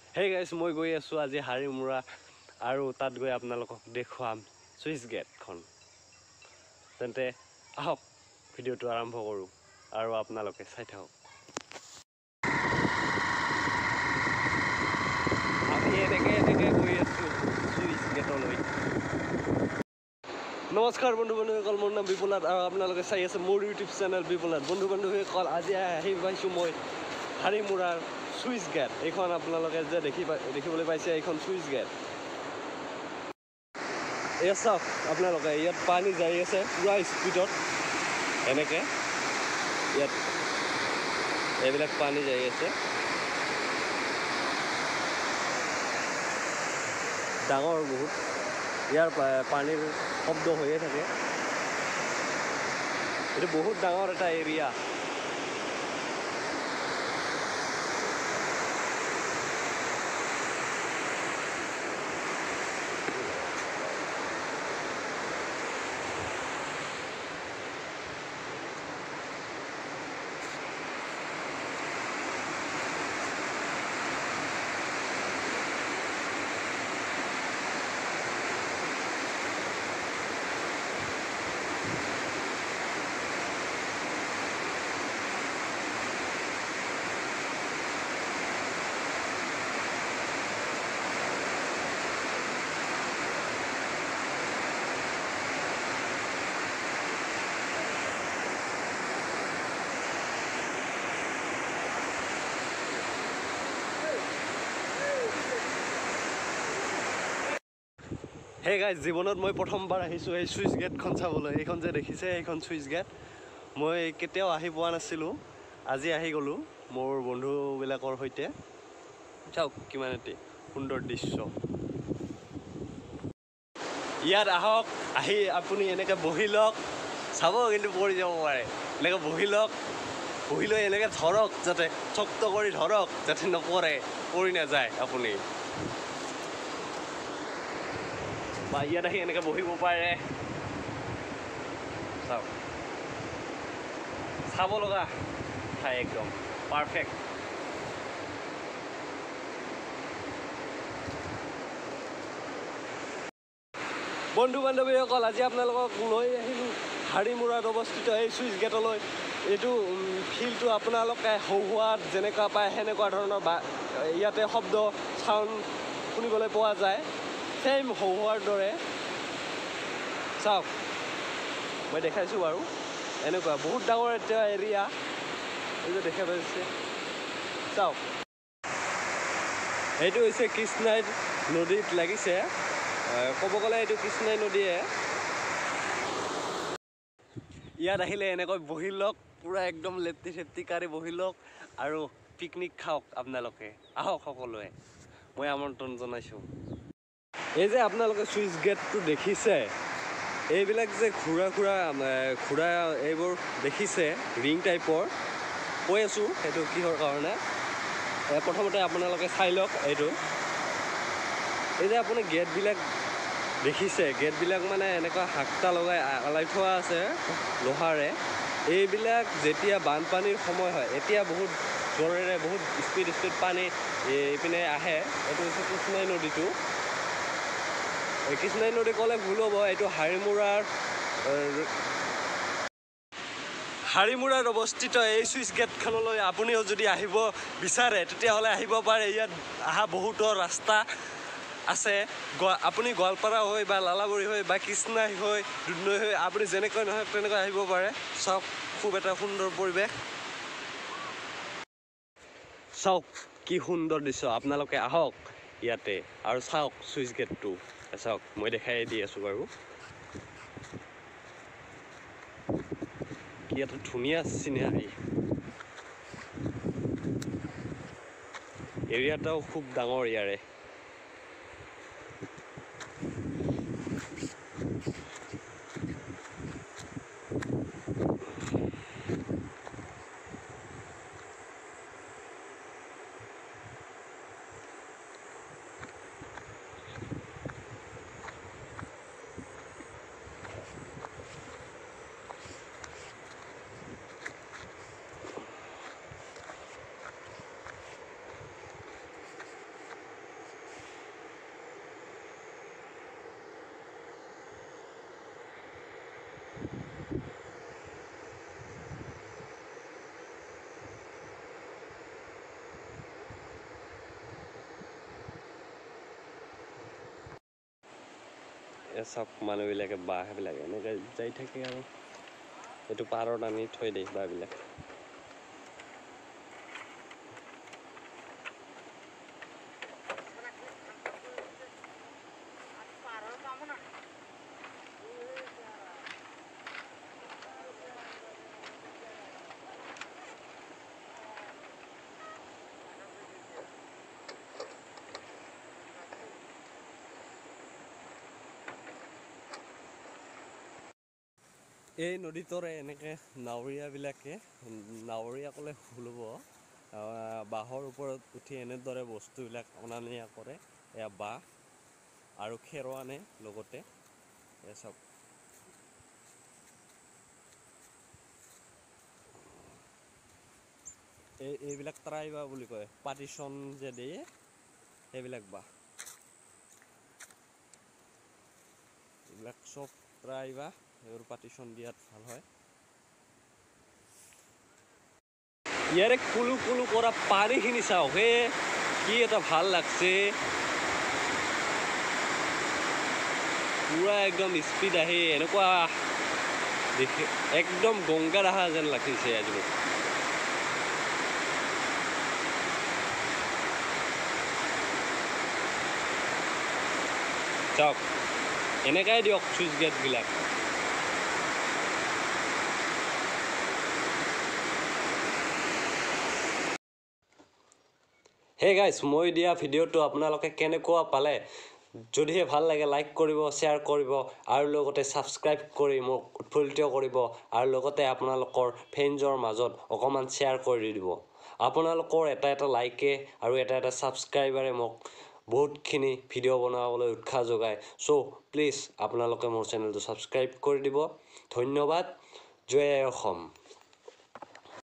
Hey guys, মই গৈ আছো আজি হাৰিমুৰা আৰু তাত গৈ আপোনালোকক দেখুৱাম সুইচ গেটখন। তেন্তে আহক ভিডিঅ'টো আৰম্ভ কৰোঁ আৰু আপোনালোকে চাই থাকক। আমি এনেকে গৈ আছো সুইচ গেটলৈ। নমস্কাৰ বন্ধু-বান্ধৱীসকল, মোৰ নাম বিপুলাত আৰু আপোনালোকে চাই আছে মোৰ ইউটিউব চেনেল বিপুলাত। বন্ধু-বান্ধৱীসকল, আজি আহি পাইছোঁ মই হাৰিমুৰাৰ সুইচ গেট। এইখন আপোনালোকে যে দেখিবলৈ পাইছে, এইখন সুইচ গেট। এয়া চাওক আপোনালোকে, ইয়াত পানী যাই আছে পুৰা স্পীডত। এনেকৈ ইয়াত এইবিলাক পানী যাই আছে, ডাঙৰ বহুত। ইয়াৰ পানীৰ শব্দ হৈয়ে থাকে। এইটো বহুত ডাঙৰ এটা এৰিয়া। হে গাইজ, জীৱনত মই প্ৰথমবাৰ আহিছোঁ এই চুইচ গেটখন চাবলৈ। এইখন যে দেখিছে, এইখন চুইচ গেট মই কেতিয়াও আহি পোৱা নাছিলোঁ। আজি আহি গ'লোঁ মোৰ বন্ধুবিলাকৰ সৈতে। চাওক কিমান এটি সুন্দৰ দৃশ্য। ইয়াত আহক, আহি আপুনি এনেকৈ বহি লওক। চাব কিন্তু পৰি যাব পাৰে। এনেকৈ বহি লওক, বহি লৈ এনেকৈ ধৰক, যাতে শক্ত কৰি ধৰক, যাতে নপৰে, পৰি নাযায় আপুনি। বা ইয়াত আহি এনেকৈ বহিব পাৰে। চাওক, চাব লগা ঠাই একদম পাৰফেক্ট। বন্ধু-বান্ধৱীসকল, আজি আপোনালোকক লৈ আহিলোঁ হাৰিমুৰাত অৱস্থিত এই চুইচ গেটলৈ। এইটো ফিল্ডটো আপোনালোকে হহুৱাত যেনেকুৱা পায় সেনেকুৱা ধৰণৰ ইয়াতে শব্দ চাউণ্ড শুনিবলৈ পোৱা যায়, ছেইম হহুৱাৰ দৰে। চাওক, মই দেখাইছোঁ বাৰু। এনেকুৱা বহুত ডাঙৰ এটা এৰিয়া, এই যে দেখা পাইছে। চাওক, এইটো হৈছে কৃষ্ণাই নদীত লাগিছে। ক'ব গ'লে এইটো কৃষ্ণাই নদীয়ে। ইয়াত আহিলে এনেকৈ বহি লওক, পূৰা একদম লেপটি চেপটি কাঢ়ি বহি লওক আৰু পিকনিক খাওক আপোনালোকে। আহক সকলোৱে, মই আমন্ত্ৰণ জনাইছোঁ। এই যে আপোনালোকে চুইচ গেটটো দেখিছে, এইবিলাক যে ঘূৰা এইবোৰ দেখিছে, ৰিং টাইপৰ। কৈ আছোঁ সেইটো কিহৰ কাৰণে। প্ৰথমতে আপোনালোকে চাই লওক এইটো। এই যে আপুনি গেটবিলাক দেখিছে, গেটবিলাক মানে এনেকুৱা হাকটা লগাই আলাই থোৱা আছে লোহাৰে। এইবিলাক যেতিয়া বানপানীৰ সময় হয়, এতিয়া বহুত জোৰেৰে বহুত স্পীড পানী এইপিনে আহে। এইটো হৈছে কৃষ্ণাই নদীটো। কৃষ্ণাই নদী ক'লে ভুল হ'ব, এইটো হাৰিমুৰাত অৱস্থিত এই চুইচ গেটখনলৈ আপুনিও যদি আহিব বিচাৰে তেতিয়াহ'লে আহিব পাৰে। ইয়াত অহা বহুতো ৰাস্তা আছে। আপুনি গোৱালপাৰা হৈ বা লালাবৰী হৈ বা কৃষ্ণাই হৈ দুধনৈ হৈ আপুনি যেনেকৈ নহওক তেনেকৈ আহিব পাৰে। চাওক, খুব এটা সুন্দৰ পৰিৱেশ। চাওক কি সুন্দৰ দৃশ্য। আপোনালোকে আহক ইয়াতে আৰু চাওক চুইচ গেটটো। চাওক, মই দেখাই দি আছোঁ বাৰু। কি এটা ধুনীয়া চিনেৰী। এৰিয়াটাও খুব ডাঙৰ ইয়াৰে। চব মানুহবিলাকে বাঁহ সেইবিলাকে এনেকৈ যাই থাকে আৰু এইটো পাৰত আনি থৈ দিয়ে বাঁহবিলাক এই নদীটোৰে এনেকৈ নাৱৰীয়াসকলে শুলব বাঁহৰ ওপৰত উঠি এনেদৰে বস্তুবিলাক অনা নিয়া কৰে এয়া বাঁহ আৰু খেৰো আনে লগতে এয়া চব এইবিলাক ট্ৰাইবা বুলি কয় পাৰ্টিশ্যন যে দিয়ে সেইবিলাক বাঁহ এইবিলাক চব ট্ৰাইবা এইবোৰ পাৰ্টিশ্যন দিয়াত ভাল হয় ইয়াৰে কুলু কুলু কৰা পানীখিনি চাওক হে কি এটা ভাল লাগছে পুৰা একদম স্পীড আহি এনেকুৱা দেখি একদম গংগা আহা যেন লাগিছে আজি মোক চাওক এনেকাই দিয়ক চুইচ গেটবিলাক হে গাইজ মই দিয়া ভিডিঅ'টো আপোনালোকে কেনেকুৱা পালে যদিহে ভাল লাগে লাইক কৰিব শ্বেয়াৰ কৰিব আৰু লগতে ছাবস্ক্ৰাইব কৰি মোক উৎফুল্লিত কৰিব আৰু লগতে আপোনালোকৰ ফ্ৰেণ্ডছৰ মাজত অকণমান শ্বেয়াৰ কৰি দিব আপোনালোকৰ এটা লাইকে আৰু এটা ছাবস্ক্ৰাইবাৰে মোক বহুতখিনি ভিডিঅ' বনাবলৈ উৎসাহ যোগায় চ' প্লিজ আপোনালোকে মোৰ চেনেলটো ছাবস্ক্ৰাইব কৰি দিব ধন্যবাদ জয় অসম